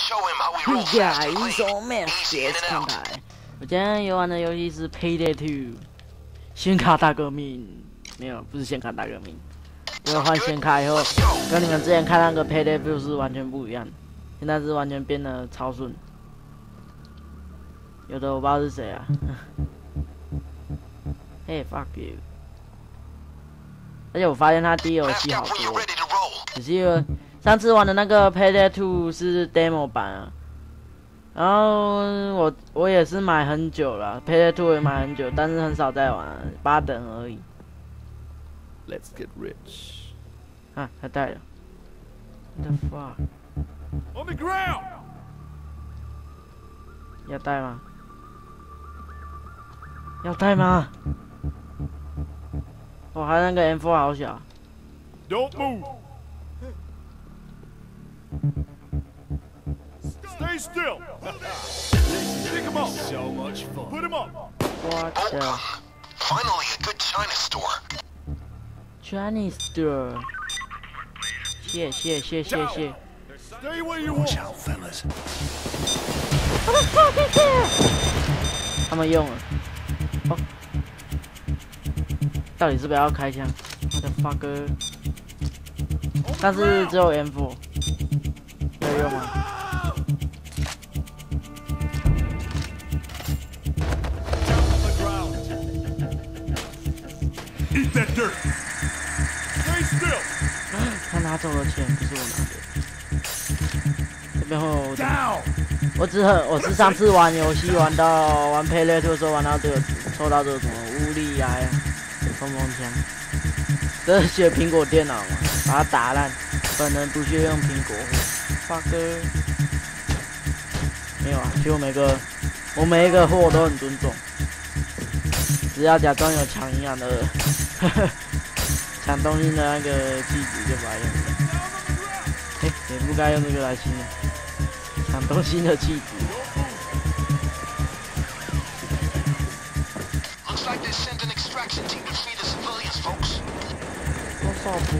Yeah， 一首 Max 看台。我今天游玩的游戏是 Payday 2，显卡大革命。没有，不是显卡大革命。因为换显卡以后，跟你们之前看那个 Payday 2是完全不一样。现在是完全变得超顺。有的我不知道是谁啊。Hey fuck you！ 而且我发现他 DLC 好多，只是上次玩的那个 Payday 2是 demo 版啊。然后我也是买很久了 ，Payday 2也买很久，但是很少在玩，8等而已。 Let's get rich。 啊，他带了。What the fuck？ On the ground。 要带吗？要带吗？哦，他那个 M4 好小。 Don't move. Stay still. Pick him up. So much fun. Put him up. What the? Finally, a good China store. Chinese store. 谢。 Stay where you want. Watch out, fellas. What the fuck is that? 他们用了。哦。到底是不是要开枪？我的 fuck！ 但是只有 M4， 有用吗？ Eat that dirt. Stay still. 他拿走了钱，不是我拿的。这边会有 Down. 我是上次玩游戏玩 Payday 2的时候玩到这个抽到这个什么乌力癌冲锋枪，这是写苹果电脑嘛，把它打烂。本人不屑用苹果货 ，fuck。没有啊，其实我每一个货都很尊重，只要假装有抢营养的，抢东西的那个气质就把它用了。也不该用这个来形容抢东西的气质。多少不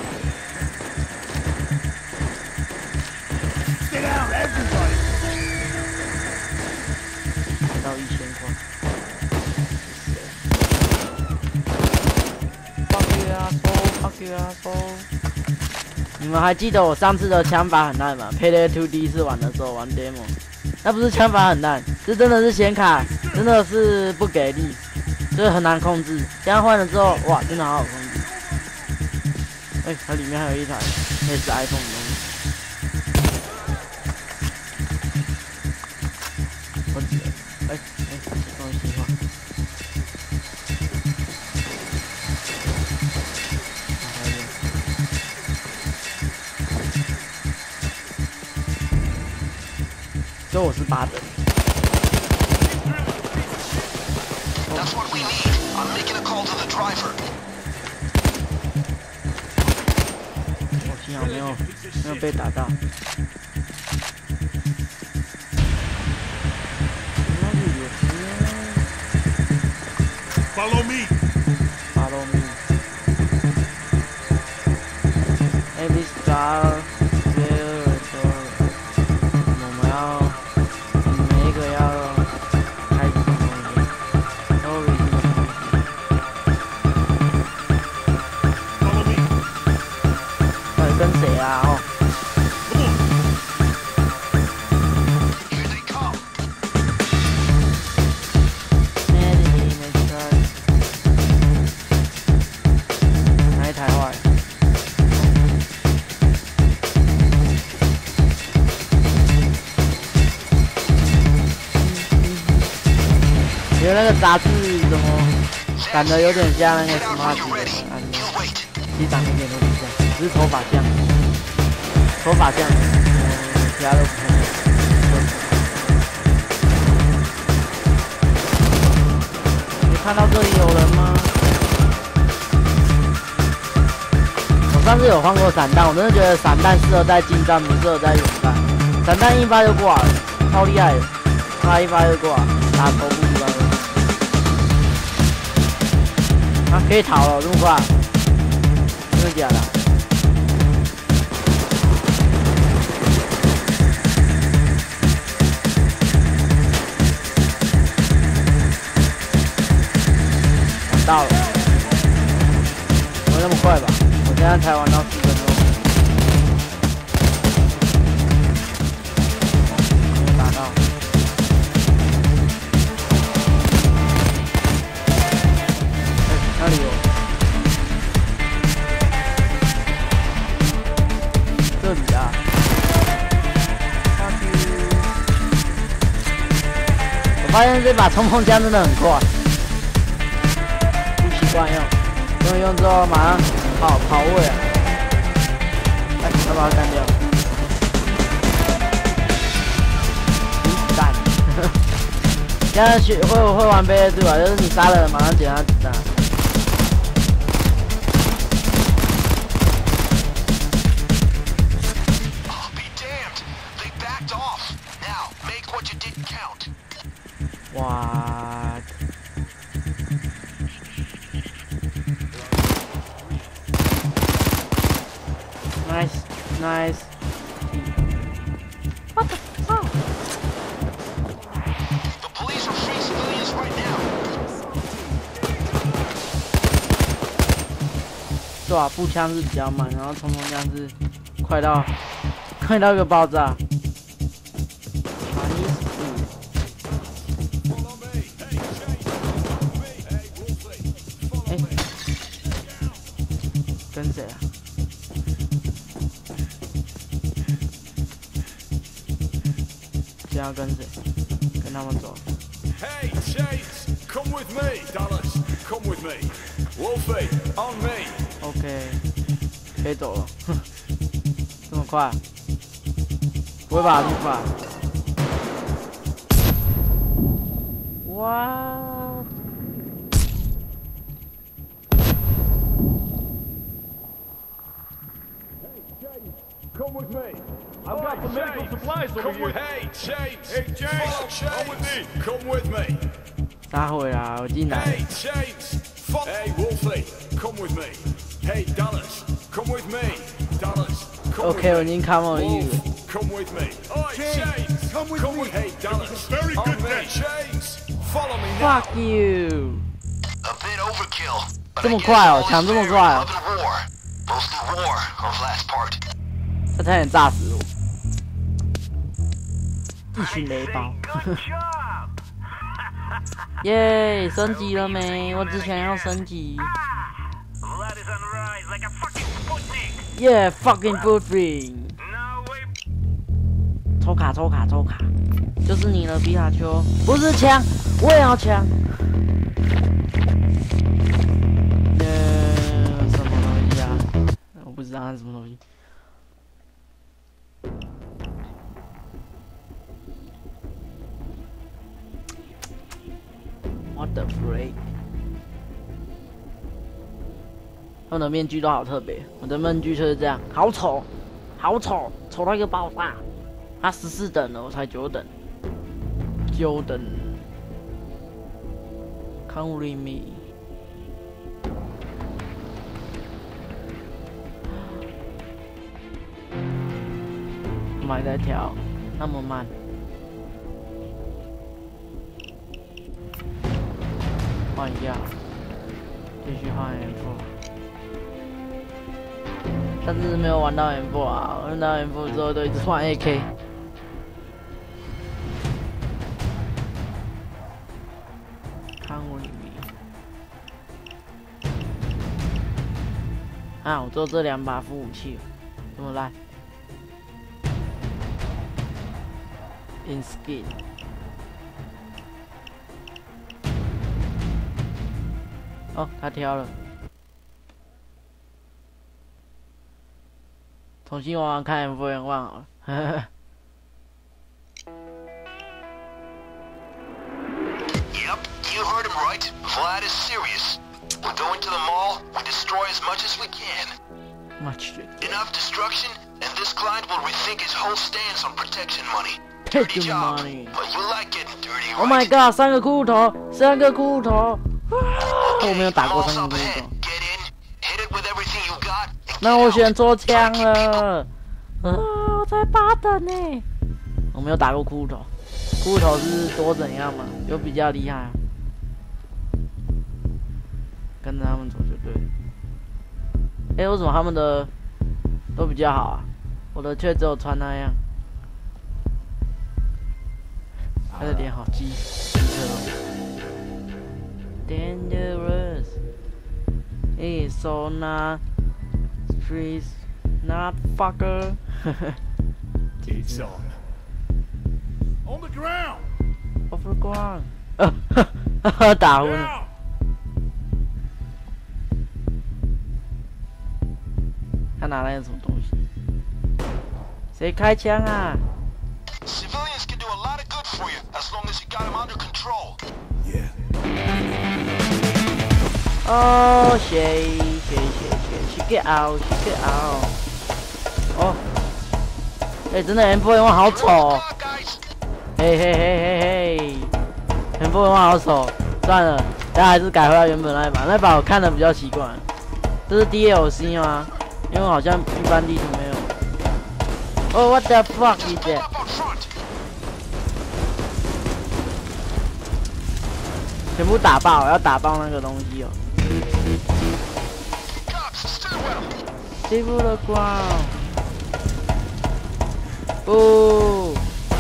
？Stay down, everybody. 到1000块。Fuck you asshole！ 你们还记得我上次的枪法很烂吗 ？Payday 2第一次玩的时候玩 demo， 那不是枪法很烂，这真的是显卡真的是不给力，所以很难控制。现在换了之后，哇，真的好好控制。它里面还有一台类似 iPhone 的东西。我东西话。所以我是8等。 That's what we need. I'm making a call to the driver. 我幸好没有被打到。 Follow me. Follow me. Every star will return. 我们要每一个要开始的东西，都有一个东西。 Follow me. 到底跟谁啊？哦。 Here they come. 哪一台坏？觉得那个杂志怎么感觉有点像那个 Smart 的按钮，其实长得一点都不像，只是头发像，其他都不像。你看到这里有人吗？我上次有换过散弹，我真的觉得散弹适合在近战，不适合在远战。散弹一发就挂了，超厉害的，他一发就挂，打头部一般都。啊，可以逃了，这么快？真的假的？ 快吧，我现在才玩到10分钟。没有打到。哪里有？这里啊。我发现这把冲锋枪真的很快，不习惯用，用之后马上跑位啊！哎，要把它干掉。子弹，现在会玩贝对吧？就是你杀了人马上捡他子弹。哇！ Nice. What the fuck? The police are free civilians right now. 对啊，步枪是比较慢，然后冲锋枪是快到一个爆炸。哎，跟谁啊？ 要跟谁？跟他们走。 Hey, Chase, come with me. Dallas, come with me. Wolfie, on me. OK， 可以走了。哼，这么快？不会吧，这么快？哇！ Come with me. I've got the medical supplies over here. Hey, Chase. Hey, Chase. Come with me. Come with me. 撒回啦，我进来。 Hey, Chase. Hey, Wolfie. Come with me. Hey, Dallas. Come with me. Dallas. Come with me. OK， 我已经 come on you. Come with me. Oi, Chase. Come with me. Hey, Dallas. Very good day. Chase. Follow me now. Fuck you. A bit overkill. 这么快哦，抢这么快哦。 Mostly war of last part. 他差点炸死我！一群雷包。耶，升级了没？我只想要升级。耶 ，fucking Sputnik。抽卡，就是你了，皮卡丘。不是枪，我也要枪。什么东西啊？我不知道它是什么东西。 What the freak？ 他们的面具都好特别，我的面具就是这样，好丑，丑到一个爆炸。他14等了，我才9等，9等。Come with me。我还在跳，那么慢。 换一下，继续换 M4， 但是没有玩到 M4 啊！玩到 M4 之后都一直换 AK。看我里面，啊，我只有这2把副武器，这么烂 ？In skin。 哦，他挑了，重新玩玩看 M4N1 好了。 Yep, you heard him right. Vlad is serious. We're going to the mall. We destroy as much as we can. Enough destruction, and this client will rethink his whole stance on protection money. Dirty job, but you like getting dirty, right? Oh my god， 3个骷髅头。 我没有打过3个骷髅头，那我选捉枪了。我才8等呢，我没有打过骷髅头，骷髅头是多怎样嘛？有比较厉害啊？跟着他们走就对了。 哎，为什么他们的都比较好啊？我的却只有穿那样。他的脸好机车哦。Dangerous, it's so not streets, not fucker. It's on. On the ground. Off the ground. 打昏了。 Down. 他拿来了什么东西？谁开枪啊？ Civilians can do a lot of good for you as long as you got them under control. Yeah. 哦，she get out, she get out。哦，哎，真的 M4A1 好丑哦。 Guys. 嘿嘿嘿嘿嘿 ，M4A1 好丑。算了，大家还是改回来原本那一把，那把我看的比较习惯。这是 DLC 吗？因为好像一般地图没有。哦、what the fuck is that？ Up up front. 全部打爆，要打爆那个东西哦。 Cops, stay well. Stable the ground。哦。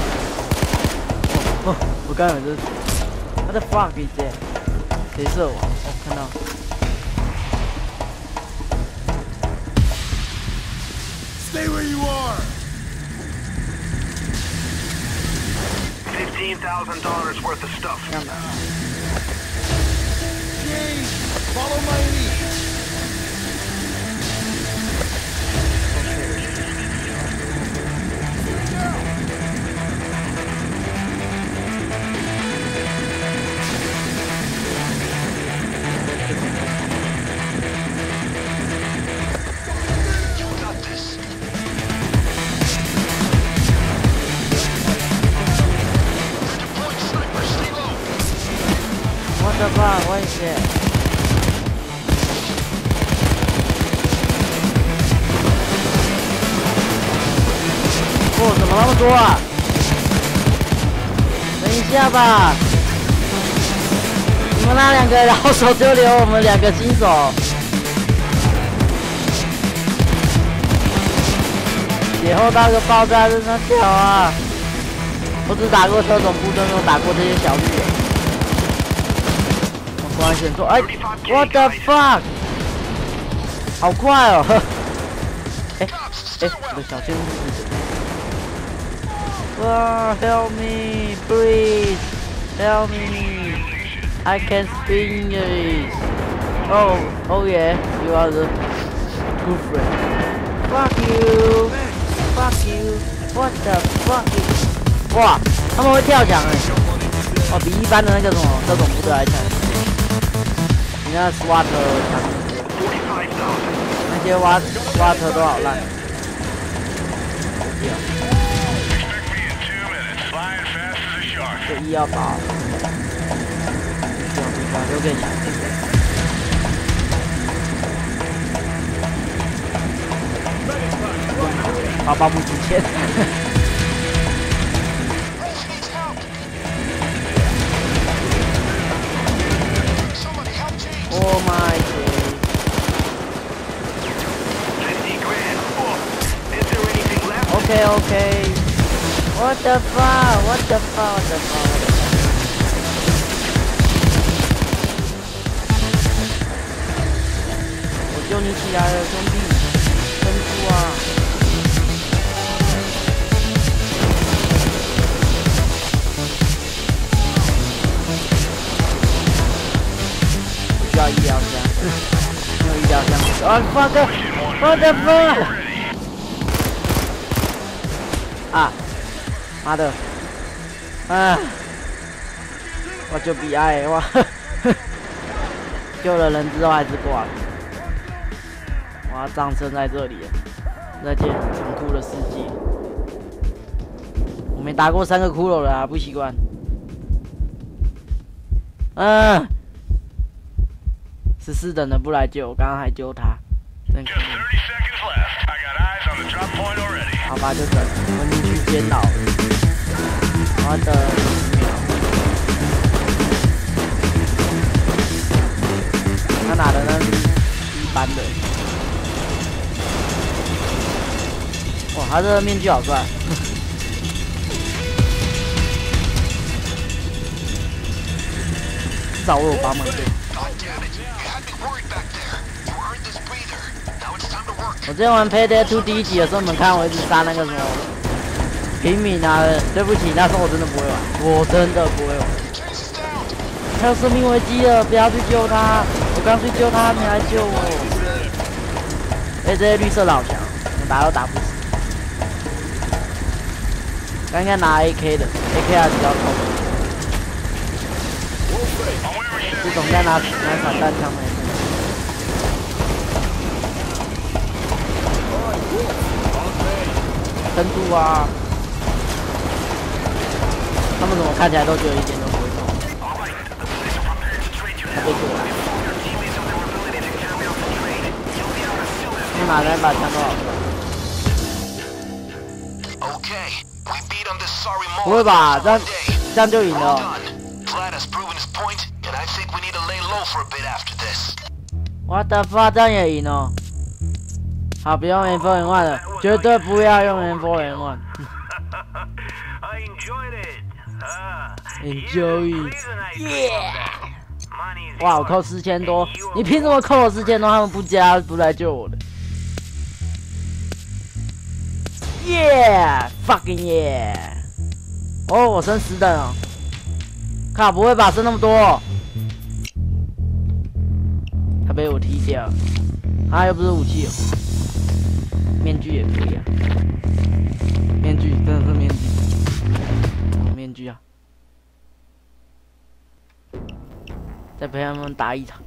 哦，我刚以为这是 what the fuck is that？ 谁射我？哦，看到。 Stay where you are. $15,000 worth of stuff. 这样的。 James, follow my lead. You got this. They're deploying snipers. Stay low. What the fuck? What is that？ 哦，怎么那么多啊？等一下吧，你们那两个老手就留我们两个新手。血后大个爆炸真的屌啊！我只打过特种部队，没有打过这些小绿人。我突然选错，哎 ，what the fuck？ 好快哦！哎哎，我的小剑是谁？ 哇 help me, please, help me. I can speak English. Oh, oh yeah, you are the good friend. Fuck you, fuck you. What the fuck? 哇，他们会跳墙哎！哦，比一般的那个什么特种部队还强。你那 SWAT 强，那些SWAT 都好烂。这医药包，留给你。包包不值钱。Oh my god. 50 grand. Is there anything left? Okay, okay. What the fuck? What the fuck? What the fuck? 我救你起来了，兄弟，珍珠啊！我需要医疗箱，没有医疗箱。啊 fuck！What the fuck？ 啊！妈的！啊！我就比爱哇！救了人之后还是挂了。我要葬身在这里了，这件残酷的世界。我没打过3个骷髅了啊，不习惯。嗯，14等的不来救，我刚刚还救他，真可怜。好吧，就等我们去监牢。我要等10秒。他拿的那是一般的。 他这个面具好帅。至少我有8门剑。我之前玩 Payday 2第1集的时候，你们看我一直杀那个什么平民啊，对不起，那时候我真的不会玩，我真的不会玩。他有生命危机了，不要去救他！我刚去救他，你来救我！这些绿色老强，我打都打不死。刚刚拿 AK 的 ，AK 还比较痛。这种在拿散弹枪没？深度啊！他们怎么看起来都觉得一点都不会痛？他被救了。他拿那把枪多少分？不会吧？这样就赢了。What the fuck？ 这样也赢哦。好，不用 M4N1 了，绝对不要用 M4N1。Enjoy it， 哇，我扣4000多，你凭什么扣我4000多？他们不来救我的。fucking yeah！ 哦，我升10等了。靠，不会吧？升那么多？他被我踢掉了。他又不是武器哦。面具也可以啊。面具真的是面具。面具啊！再陪他们打一场。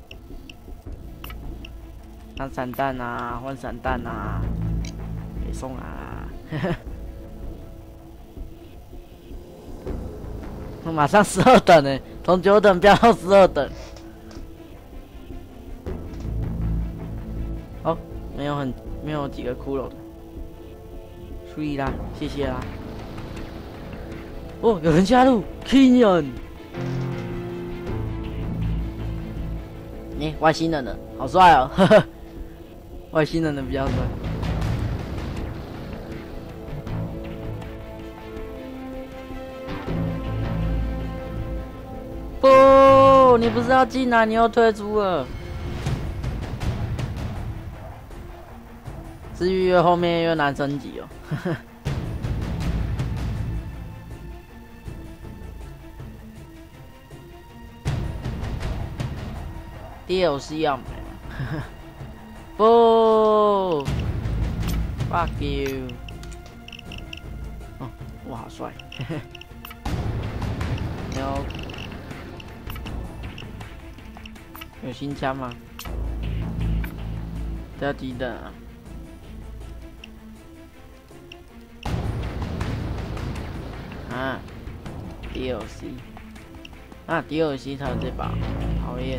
拿散弹啊，换散弹啊，给送啊！我马上12等呢，从9等飙到12等。哦，没有几个骷髅的，注意啦，谢谢啦。哦，有人加入 Kenyan。外星人的好帅哦，呵呵，外星人的比较帅。不，你不是要进来，你又退出了。至于越后面越难升级哦，呵呵。DLC 要买了，不 ，fuck you！ 哦，我好帅，有新枪吗？这要几等啊？啊 ，DLC， 啊 ，DLC 才有这把，讨厌。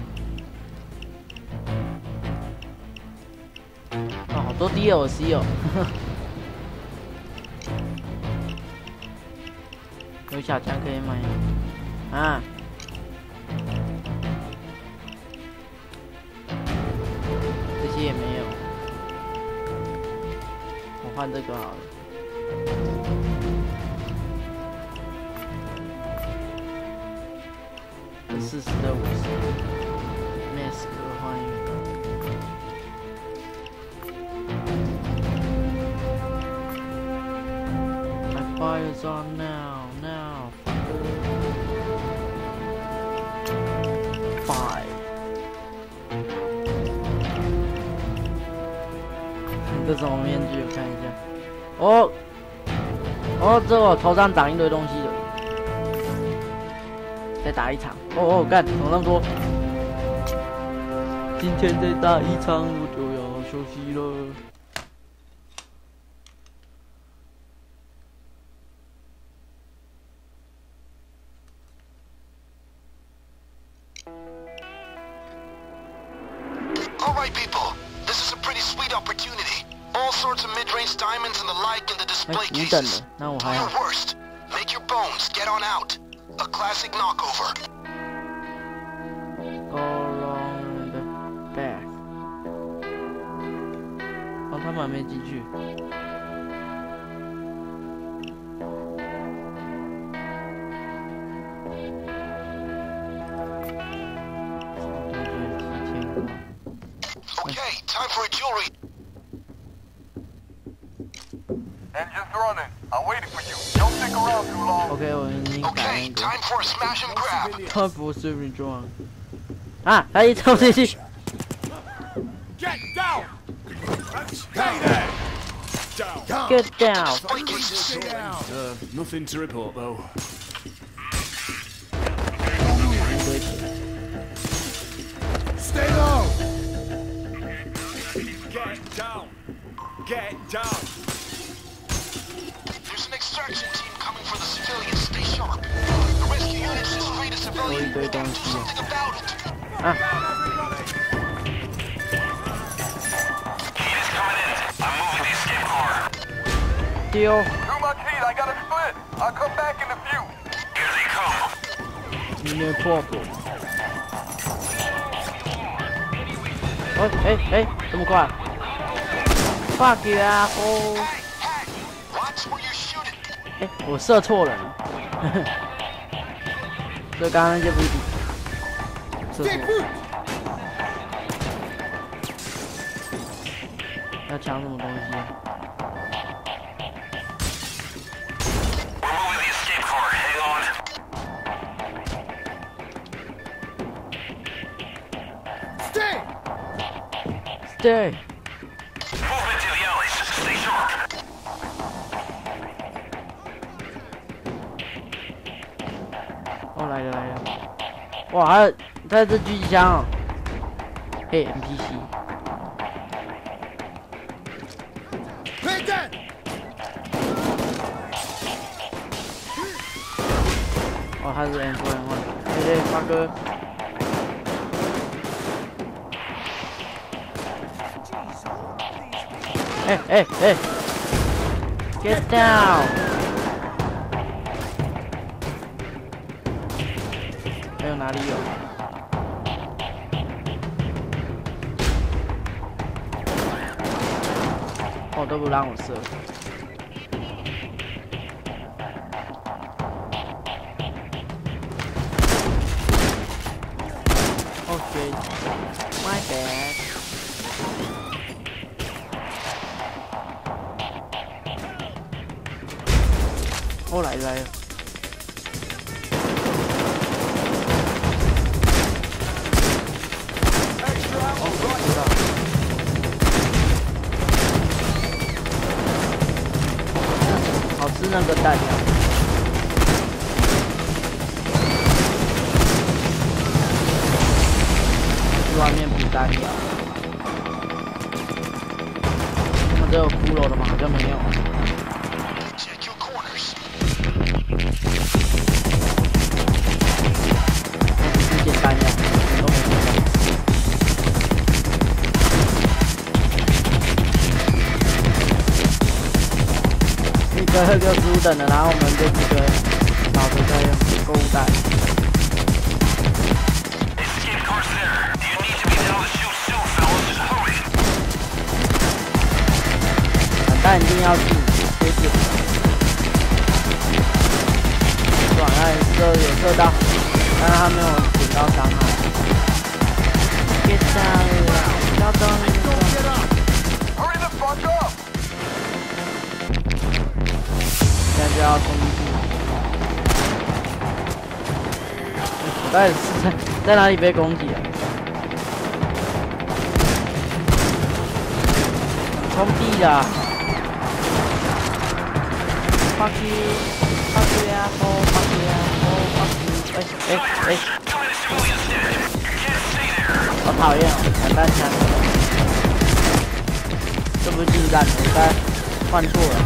哦，好多 DLC 哦，有小枪可以买啊。这些也没有，我换这个好了。40的50 ，Mask 换一个。Fires on now. 5。这什么面具？我看一下。哦，这我头上长一堆东西了。再打一场。哦，干，怎么那么多？今天再打一场，我就要休息了。 Alright people, this is a pretty sweet opportunity. All sorts of mid-range diamonds and the like in the display cases. Do your worst. Make your bones, get on out. A classic knockover. Go along the back. 哦，他们还没进去。 OK， 我已经改 Okay, 那个。 time for a smash and grab. 他不是命中啊！他一冲进去。 Get down! Stay there! Down. Get down. Stay down. Nothing to report though. Stay low! Get down! Get down! There's an extraction team coming for the civilians. Stay sharp. The rescue units is free to civilian. Do something about it. Ah. Heat is coming in. I'm moving the escape car. Deal. Through my teeth, I got a split. I'll come back in a few. Here they come. 里面破破。哎，这么快 ？Fuck you asshole！ Watch where you're shooting. 哎，我射错人了。所以刚刚那些不是射错。要抢什么东西？ We're moving the escape car. Hang on. Stay! Stay. Movement to the alleys. Stay sharp. 哦，来了！哇，还有他这狙击枪哦。嘿 ，NPC。 Pay dead! 哦，他是 M4，对，发哥。哎 ，Get down！ 还有哪里有？哦，都不让我射。 Okay, my bad. Oh, 来了。哦，知道。好吃那个弹药。 外面补弹药，他们都有骷髅的吗？好像没有。 Check your corners. 只捡弹药，都没有。一个65等的，然后我们就一个脑子在用购物袋。 Escape car's there. You need to be down to shoot soon, fellas. Hurry. 但一定要进，谢谢。爽，那有射到，但是他没有减到伤害。Get down， 要到那个。 Hurry the fuck up. 现在就要冲进去。我到底是在哪里被攻击了？冲地啦 ！Fuck you！Fuck you asshole！Fuck you asshole！Fuck you！哎！ Too many civilians dead. You can't stay there. 好讨厌哦，散弹枪！这不是近战，我应该换错了。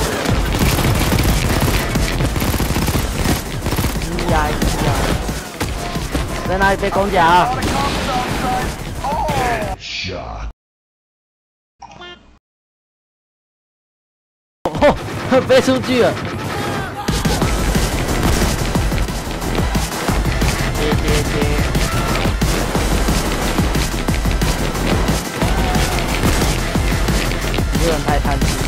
一呀！在哪里被攻击啊？ 哦，飞出去了！接！有人太贪心。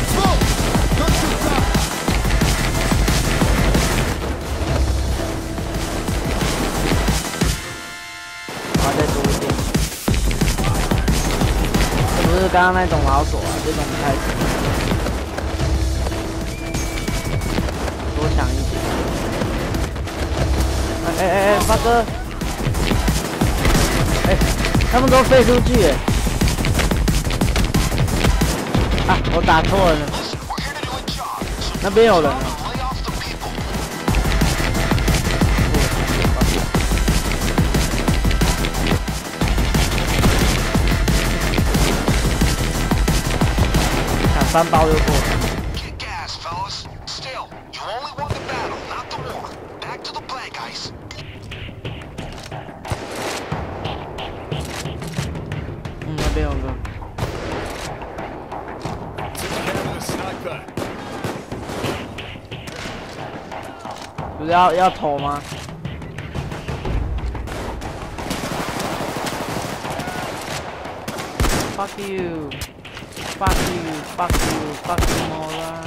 我要再多一点。这不是刚刚那种老手啊，这种不太行。多抢一点。 发哥，哎，他们都飞出去哎！啊，我打错了，那边有人了。看3包就过了。 那边有个，不是要投吗？Fuck you, fuck you, fuck you, fuck you more 啦！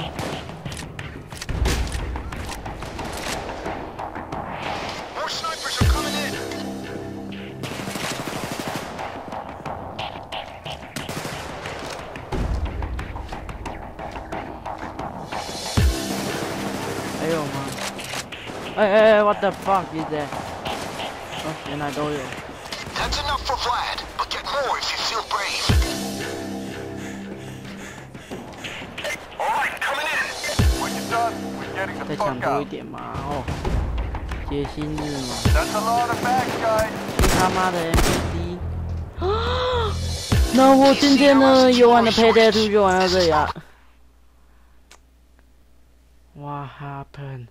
还有吗？哎 ，What the fuck is that？ 哦，原来都有。 That's enough for Vlad, but get more if you feel brave. All right, coming in. When you're done, we're getting 再 the 抢 fuck 多一 out. 点嘛，哦，接新日嘛。 That's a lot of bags, guys. 去他妈的 NPC！ 啊！那我今天呢游玩的 Payday 2就玩到这里啊。What happened?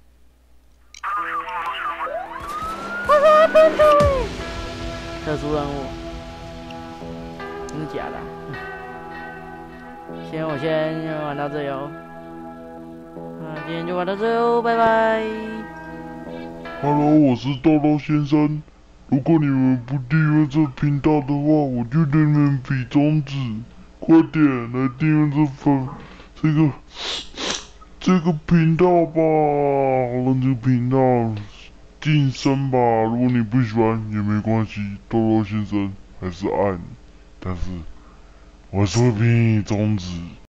What happened to me? 特殊任务，真的假的、我先玩到这里哦。那今天就玩到这哦，拜拜。 Hello， 我是豆豆先生。如果你们不订阅这频道的话，我就给你们比中指。快点来订阅这个频道吧，让这个频道晋升吧。如果你不喜欢也没关系，豆豆先生还是爱你，但是我还是会比你中指。